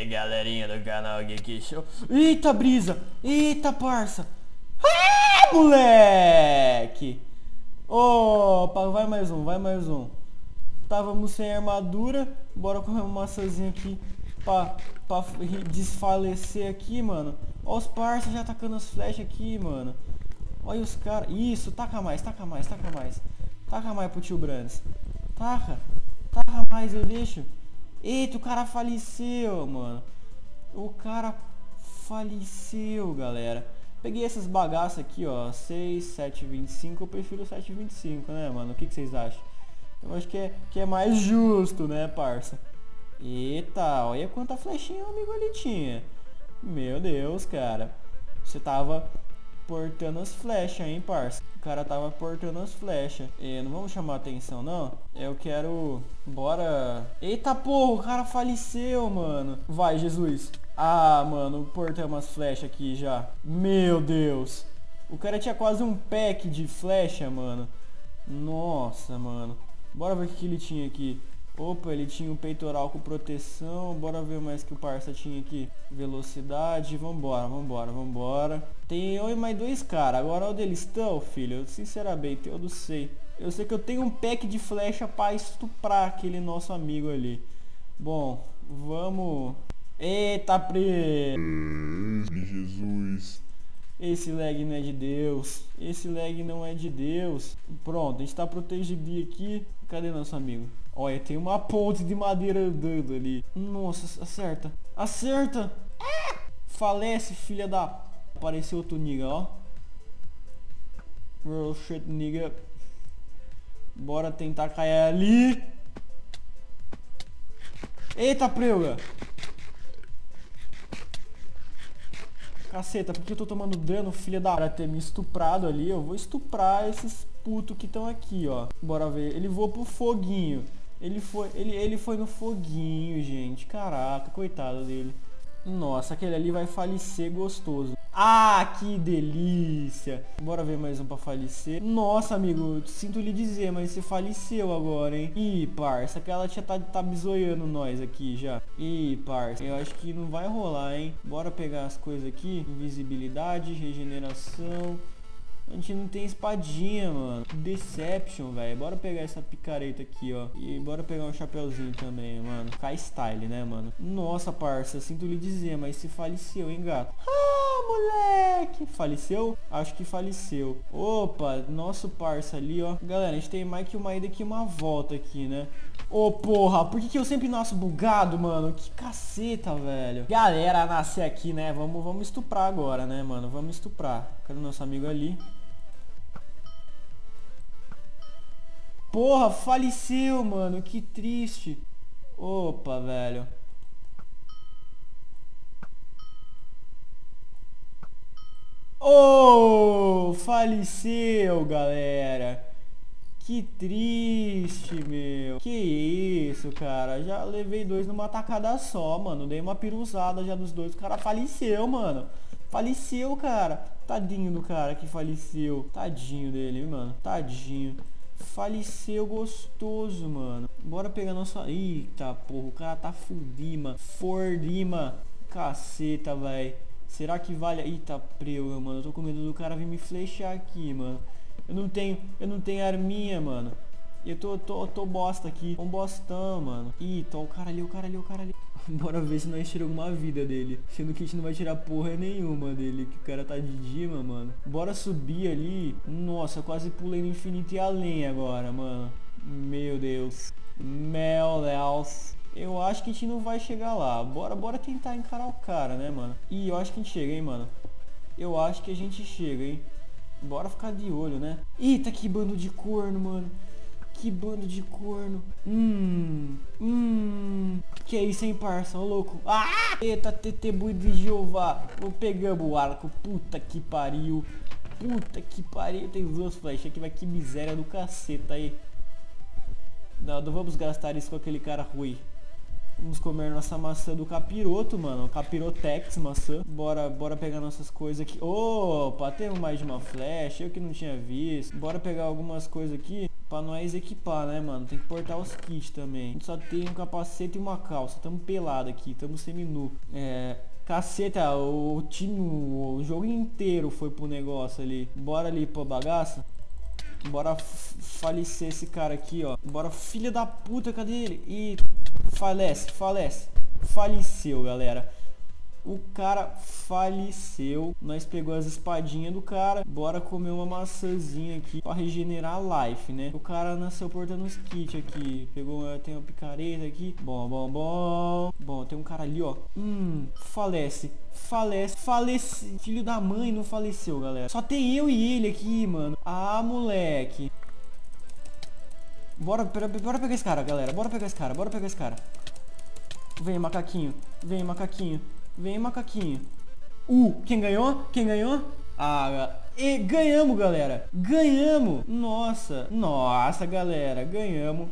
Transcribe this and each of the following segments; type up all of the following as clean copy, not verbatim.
aí, galerinha do canal Geek Show. Eita, brisa! Eita, parça! Ah, moleque! Opa, vai mais um, vai mais um. Estávamos sem armadura. Bora comer uma maçãzinha aqui pra desfalecer aqui, mano. Ó os parças já atacando as flechas aqui, mano. Olha os caras. Isso, taca mais, taca mais, taca mais. Taca mais pro tio Brandes. Taca mais, eu deixo. Eita, o cara faleceu, mano. O cara faleceu, galera. Peguei essas bagaças aqui, ó. 6, 7,25. Eu prefiro 7,25, né, mano? O que vocês acham? Eu acho que é mais justo, né, parça? Eita, olha quanta flechinha o amigo ali tinha. Meu Deus, cara. Você tava portando as flechas, hein, parça? O cara tava portando as flechas. Não vamos chamar atenção, não. Eu quero... Bora... Eita, porra, o cara faleceu, mano. Vai, Jesus. Ah, mano, portamos as flechas aqui já. Meu Deus. O cara tinha quase um pack de flecha, mano. Nossa, mano. Bora ver o que ele tinha aqui. Opa, ele tinha um peitoral com proteção. Bora ver mais que o parça tinha aqui. Velocidade. Vambora, vambora, vambora. Tem eu e mais dois caras. Agora onde eles estão, filho? Eu, sinceramente, eu não sei. Eu sei que eu tenho um pack de flecha pra estuprar aquele nosso amigo ali. Bom, vamos... Eita, Jesus. Esse lag não é de Deus. Esse lag não é de Deus. Pronto, a gente tá protegido aqui. Cadê nosso amigo? Olha, tem uma ponte de madeira andando ali. Nossa, acerta. Acerta! Falece, filha da... Apareceu outro nigga, ó. Real shit, nigga. Bora tentar cair ali. Eita, preuga! Caceta, porque eu tô tomando dano, filha da... Para ter me estuprado ali, eu vou estuprar esses putos que estão aqui, ó. Bora ver. Ele voou pro foguinho. Ele foi no foguinho, gente. Caraca, coitado dele. Nossa, aquele ali vai falecer gostoso. Ah, que delícia. Bora ver mais um pra falecer. Nossa, amigo, sinto lhe dizer, mas você faleceu agora, hein? Ih, parça, aquela tia tá bizoiando nós aqui já. Ih, parça, eu acho que não vai rolar, hein? Bora pegar as coisas aqui. Invisibilidade, regeneração. A gente não tem espadinha, mano. Deception, velho. Bora pegar essa picareta aqui, ó. E bora pegar um chapeuzinho também, mano. K-style, né, mano? Nossa, parça, sinto lhe dizer, mas se faleceu, hein, gato? Ah, moleque! Faleceu? Acho que faleceu. Opa, nosso parça ali, ó. Galera, a gente tem mais que uma ida aqui, uma volta aqui, né? Ô, porra, por que eu sempre nasço bugado, mano? Que caceta, velho. Galera, nascer aqui, né? Vamos estuprar agora, né, mano? Vamos estuprar. Cadê o nosso amigo ali? Porra, faleceu, mano. Que triste. Opa, velho. Oh, faleceu, galera. Que triste, meu. Que isso, cara. Já levei dois numa tacada só, mano. Dei uma piruzada já dos dois. O cara faleceu, mano. Faleceu, cara. Tadinho do cara que faleceu. Tadinho dele, mano. Tadinho. Faleceu gostoso, mano. Bora pegar nossa... Eita, porra. O cara tá fudima. Fordima. Caceta, velho. Será que vale... Eita, preuga, mano. Eu tô com medo do cara vir me flechar aqui, mano. Eu não tenho arminha, mano. Eu tô bosta aqui. Um bostão, mano. Eita, o cara ali, o cara ali, o cara ali. Bora ver se nós tiramos uma vida dele. Sendo que a gente não vai tirar porra nenhuma dele. Que o cara tá de dima, mano. Bora subir ali. Nossa, quase pulei no infinito e além agora, mano. Meu Deus. Meu Deus. Eu acho que a gente não vai chegar lá. Bora tentar encarar o cara, né, mano? Ih, eu acho que a gente chega, hein, mano. Eu acho que a gente chega, hein. Bora ficar de olho, né? Eita, que bando de corno, mano. Que bando de corno. Que é isso, hein, parça? Ô, louco. Ah! Eita, TT bui de Jeová. Pegamos o arco. Puta que pariu. Puta que pariu. Tem duas flechas aqui, vai. Que miséria do caceta aí. Não vamos gastar isso com aquele cara ruim. Vamos comer nossa maçã do capiroto, mano. Capirotex, maçã. Bora pegar nossas coisas aqui. Opa, temos mais de uma flecha. Eu que não tinha visto. Bora pegar algumas coisas aqui. pra nós equipar, né, mano? Tem que portar os kits também. A gente só tem um capacete e uma calça. Tamo pelado aqui, tamo seminu. Caceta, o time, o jogo inteiro foi pro negócio ali. Bora ali pra bagaça. Bora falecer esse cara aqui, ó. Bora, filha da puta, cadê ele? E falece. Faleceu, galera. O cara faleceu. Nós pegou as espadinhas do cara. Bora comer uma maçãzinha aqui pra regenerar a life, né? O cara nasceu portando uns kits aqui. Pegou, tem uma picareta aqui. Bom, tem um cara ali, ó. Falece. Filho da mãe, não faleceu, galera. Só tem eu e ele aqui, mano. Ah, moleque. Bora pegar esse cara, galera. Bora pegar esse cara. Vem, macaquinho. Quem ganhou? E ganhamos, galera. Ganhamos. Nossa, galera. Ganhamos.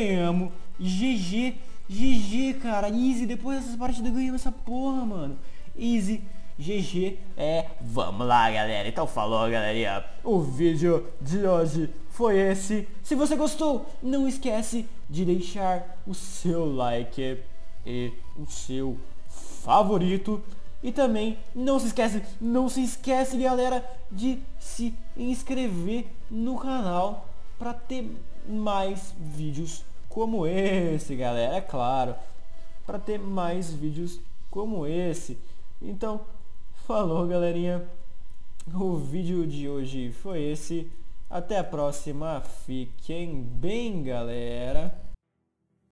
GG, cara. Easy. Depois dessas partidas ganhamos essa porra, mano. Easy. GG. Vamos lá, galera. Então falou, galerinha. O vídeo de hoje foi esse. Se você gostou, não esquece de deixar o seu like e o seu favorito. E também não se esquece, galera, de se inscrever no canal para ter mais vídeos como esse, galera. É claro, para ter mais vídeos como esse. Então, falou, galerinha. O vídeo de hoje foi esse. Até a próxima. Fiquem bem, galera.